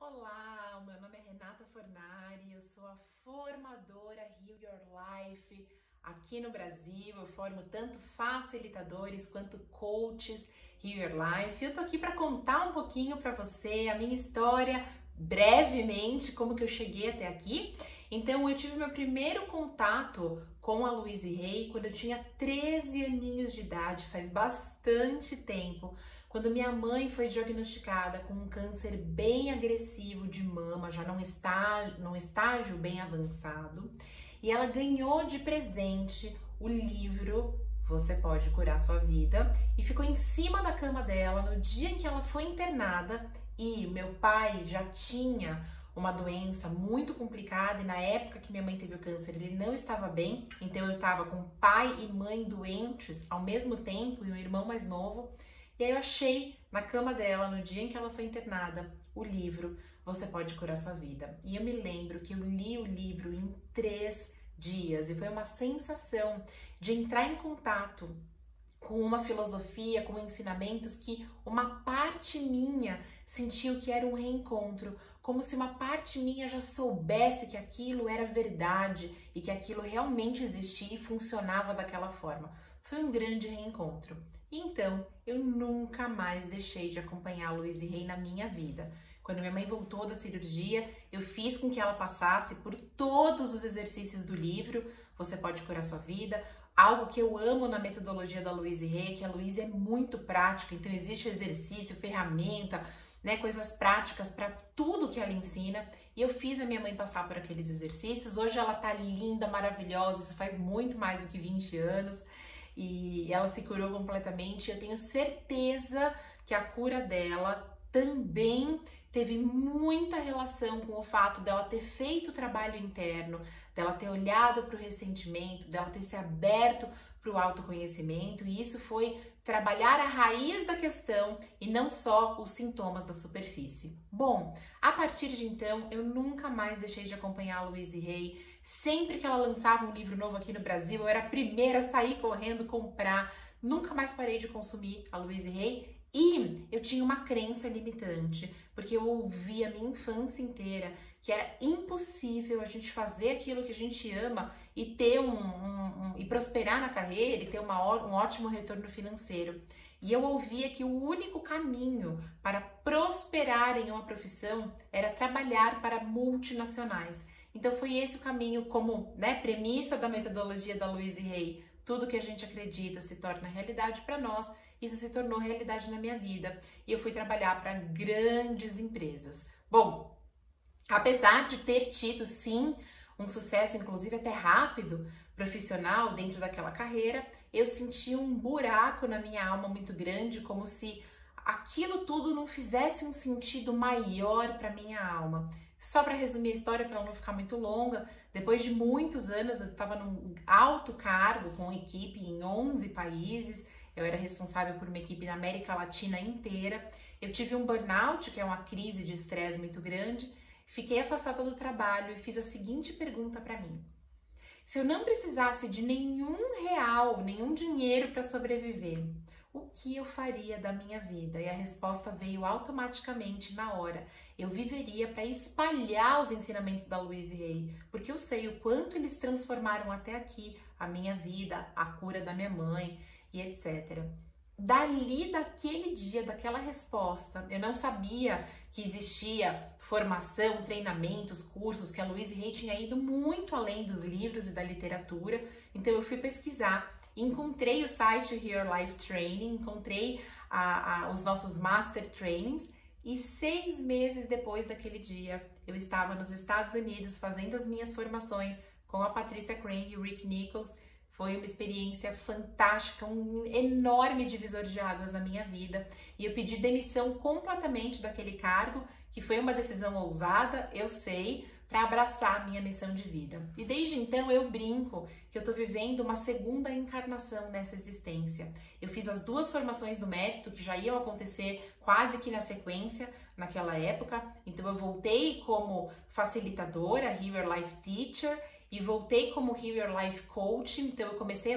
Olá, o meu nome é Renata Fornari, eu sou a formadora Heal Your Life aqui no Brasil. Eu formo tanto facilitadores quanto coaches Heal Your Life. Eu tô aqui para contar um pouquinho para você a minha história, brevemente, como que eu cheguei até aqui. Então, eu tive meu primeiro contato com a Louise Hay quando eu tinha 13 aninhos de idade, faz bastante tempo. Quando minha mãe foi diagnosticada com um câncer bem agressivo de mama, já num estágio bem avançado, e ela ganhou de presente o livro Você Pode Curar Sua Vida, e ficou em cima da cama dela no dia em que ela foi internada, e meu pai já tinha uma doença muito complicada, e na época que minha mãe teve o câncer, ele não estava bem, então eu estava com pai e mãe doentes ao mesmo tempo, e um irmão mais novo. E aí eu achei na cama dela, no dia em que ela foi internada, o livro Você Pode Curar Sua Vida. E eu me lembro que eu li o livro em 3 dias e foi uma sensação de entrar em contato com uma filosofia, com ensinamentos que uma parte minha sentiu que era um reencontro, como se uma parte minha já soubesse que aquilo era verdade e que aquilo realmente existia e funcionava daquela forma. Foi um grande reencontro. Então, eu nunca mais deixei de acompanhar a Louise Hay na minha vida. Quando minha mãe voltou da cirurgia, eu fiz com que ela passasse por todos os exercícios do livro Você Pode Curar Sua Vida. Algo que eu amo na metodologia da Louise Hay, que a Louise é muito prática, então existe exercício, ferramenta, coisas práticas para tudo que ela ensina. E eu fiz a minha mãe passar por aqueles exercícios. Hoje ela tá linda, maravilhosa, isso faz muito mais do que 20 anos. E ela se curou completamente. Eu tenho certeza que a cura dela também teve muita relação com o fato dela ter feito o trabalho interno, dela ter olhado para o ressentimento, dela ter se aberto para o autoconhecimento, e isso foi trabalhar a raiz da questão e não só os sintomas da superfície. Bom, a partir de então, eu nunca mais deixei de acompanhar a Louise Hay. Sempre que ela lançava um livro novo aqui no Brasil, eu era a primeira a sair correndo comprar. Nunca mais parei de consumir a Louise Hay. E eu tinha uma crença limitante, porque eu ouvi a minha infância inteira que era impossível a gente fazer aquilo que a gente ama e ter e prosperar na carreira e ter um ótimo retorno financeiro. E eu ouvia que o único caminho para prosperar em uma profissão era trabalhar para multinacionais. Então foi esse o caminho, como premissa da metodologia da Louise Hay. Tudo que a gente acredita se torna realidade para nós. Isso se tornou realidade na minha vida e eu fui trabalhar para grandes empresas. Bom, apesar de ter tido, sim, um sucesso, inclusive até rápido, profissional dentro daquela carreira, eu senti um buraco na minha alma muito grande, como se aquilo tudo não fizesse um sentido maior para minha alma. Só para resumir a história, para ela não ficar muito longa, depois de muitos anos eu estava num alto cargo com equipe em 11 países. Eu era responsável por uma equipe na América Latina inteira. Eu tive um burnout, que é uma crise de estresse muito grande. Fiquei afastada do trabalho e fiz a seguinte pergunta para mim: se eu não precisasse de nenhum real, nenhum dinheiro para sobreviver, o que eu faria da minha vida? E a resposta veio automaticamente na hora. Eu viveria para espalhar os ensinamentos da Louise Hay, porque eu sei o quanto eles transformaram até aqui a minha vida, a cura da minha mãe e etc. Dali, daquele dia, daquela resposta, eu não sabia que existia formação, treinamentos, cursos, que a Louise Hay tinha ido muito além dos livros e da literatura. Então eu fui pesquisar, encontrei o site Heal Your Life Training, encontrei os nossos Master Trainings, e 6 meses depois daquele dia, eu estava nos Estados Unidos fazendo as minhas formações com a Patricia Crane e o Rick Nichols. Foi uma experiência fantástica, um enorme divisor de águas na minha vida. E eu pedi demissão completamente daquele cargo, que foi uma decisão ousada, eu sei, para abraçar a minha missão de vida. E desde então eu brinco que eu tô vivendo uma segunda encarnação nessa existência. Eu fiz as 2 formações do método, que já iam acontecer quase que na sequência naquela época. Então eu voltei como facilitadora, Heal Your Life Teacher, e voltei como Heal Your Life Coach. Então eu comecei a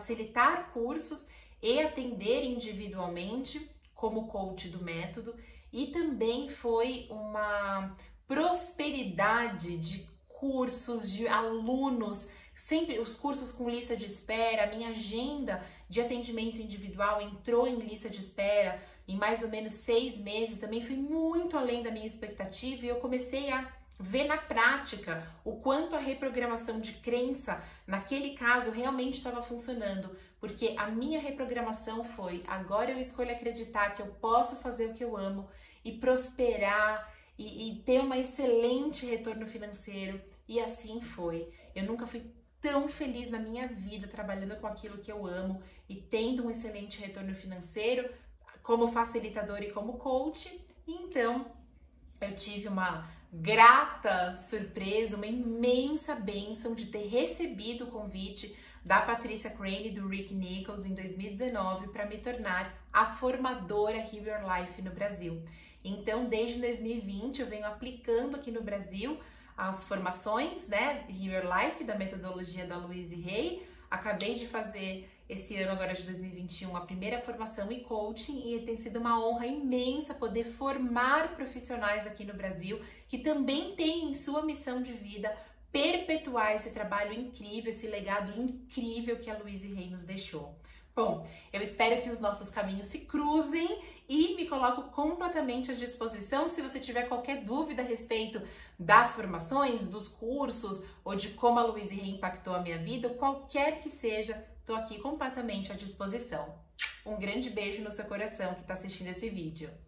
facilitar cursos e atender individualmente como coach do método. e também foi uma prosperidade de cursos, de alunos, sempre os cursos com lista de espera, a minha agenda de atendimento individual entrou em lista de espera em mais ou menos 6 meses, também foi muito além da minha expectativa e eu comecei a ver na prática o quanto a reprogramação de crença, naquele caso, realmente estava funcionando, porque a minha reprogramação foi: agora eu escolho acreditar que eu posso fazer o que eu amo e prosperar e ter um excelente retorno financeiro, e assim foi. Eu nunca fui tão feliz na minha vida trabalhando com aquilo que eu amo e tendo um excelente retorno financeiro como facilitadora e como coach. Então, eu tive uma grata surpresa, uma imensa bênção de ter recebido o convite da Patricia Crane e do Rick Nichols em 2019 para me tornar a formadora Heal Your Life no Brasil. Então, desde 2020, eu venho aplicando aqui no Brasil as formações, né, Heal Your Life, da metodologia da Louise Hay. Acabei de fazer esse ano, agora de 2021, a primeira formação e coaching, e tem sido uma honra imensa poder formar profissionais aqui no Brasil que também têm em sua missão de vida perpetuar esse trabalho incrível, esse legado incrível que a Louise Hay nos deixou. Bom, eu espero que os nossos caminhos se cruzem e me coloco completamente à disposição se você tiver qualquer dúvida a respeito das formações, dos cursos ou de como a Louise Hay impactou a minha vida, qualquer que seja, estou aqui completamente à disposição. Um grande beijo no seu coração que está assistindo esse vídeo.